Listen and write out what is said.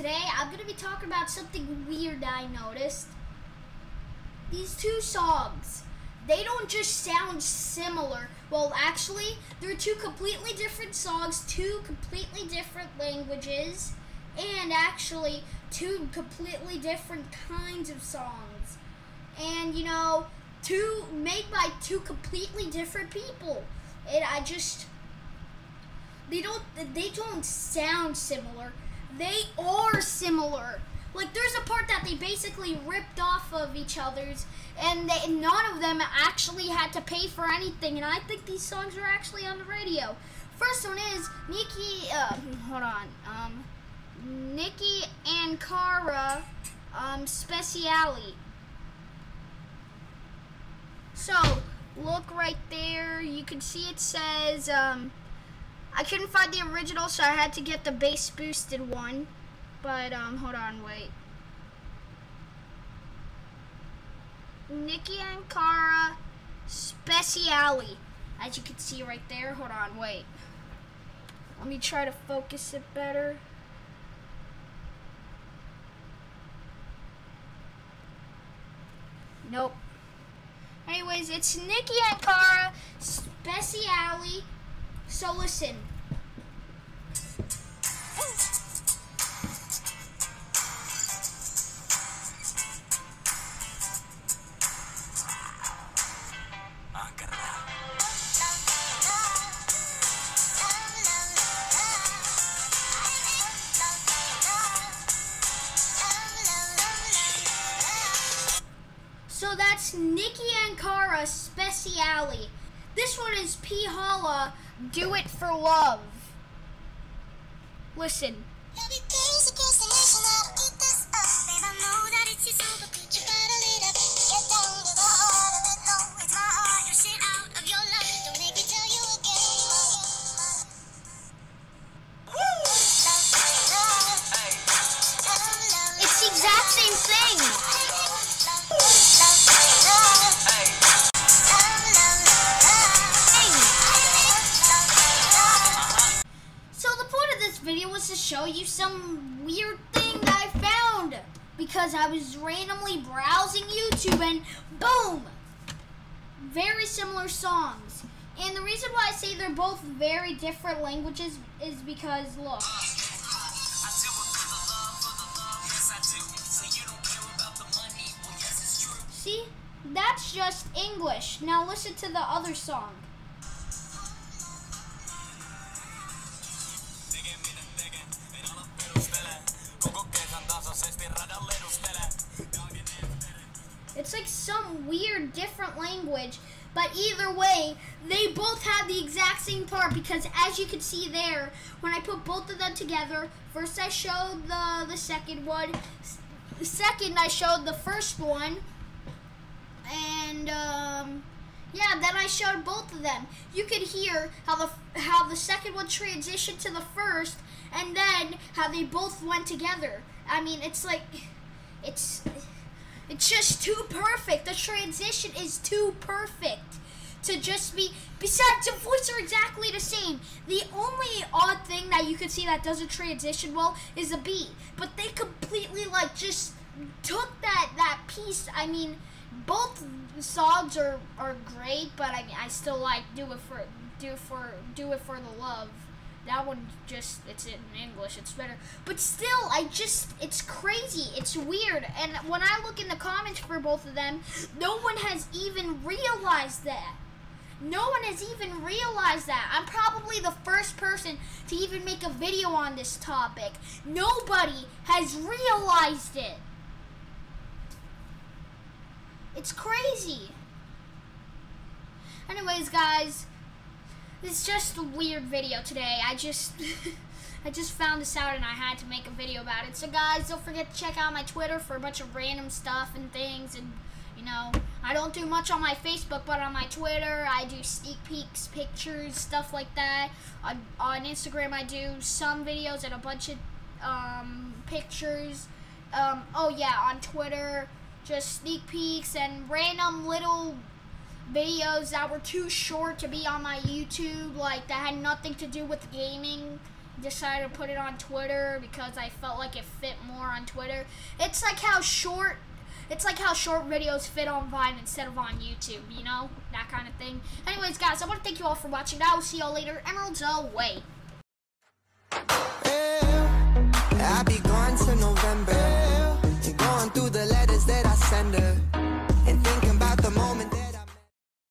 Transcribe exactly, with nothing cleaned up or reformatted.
today I'm going to be talking about something weird that I noticed. These two songs, they don't just sound similar. Well, actually, they're two completely different songs, two completely different languages, and actually two completely different kinds of songs. And, you know, two made by two completely different people. And I just, they don't, they don't sound similar. They are similar. Like, there's a part that they basically ripped off of each other's, and they, none of them actually had to pay for anything, and I think these songs are actually on the radio. First one is Nicki, uh, hold on, um, Nicki and Cara, um, Speciale. So, look right there, you can see it says, um, I couldn't find the original, so I had to get the bass boosted one. But, um, hold on, wait. Nicki and Cara Speciale. As you can see right there. Hold on, wait. Let me try to focus it better. Nope. Anyways, it's Nicki and Cara Speciale. So listen. So that's Nicki and Cara Speciale. This one is P. Holla, Do It For Love. Listen. It's the exact same thing. Video was to show you some weird thing that I found because I was randomly browsing YouTube and boom, very similar songs. And the reason why I say they're both very different languages is because look. See, that's just English. Now listen to the other song. It's like some weird different language, but either way, they both have the exact same part because as you can see there, when I put both of them together, first I showed the, the second one, the second I showed the first one, and um, yeah, then I showed both of them. You could hear how the, how the second one transitioned to the first, and then how they both went together. I mean, it's like, it's... It's just too perfect. The transition is too perfect to just be, besides the voices are exactly the same. The only odd thing that you can see that doesn't transition well is the beat. But they completely like just took that, that piece. I mean, both songs are, are great, but I mean, I still like Do It For, Do For, Do It For The Love. That one just, it's in English, it's better. But still, I just, it's crazy, it's weird. And when I look in the comments for both of them, no one has even realized that. No one has even realized that. I'm probably the first person to even make a video on this topic. Nobody has realized it. It's crazy. Anyways, guys. It's just a weird video today. I just I just found this out and I had to make a video about it. So guys, don't forget to check out my Twitter for a bunch of random stuff and things. And you know, I don't do much on my Facebook, but on my Twitter, I do sneak peeks, pictures, stuff like that. On, on Instagram, I do some videos and a bunch of um, pictures. Um, oh yeah, on Twitter, just sneak peeks and random little videos that were too short to be on my YouTube, like that had nothing to do with gaming, decided to put it on Twitter because I felt like it fit more on Twitter. It's like how short, it's like how short videos fit on Vine instead of on YouTube, you know? That kind of thing. Anyways, guys, I want to thank you all for watching. I will see y'all later. Emeralds away.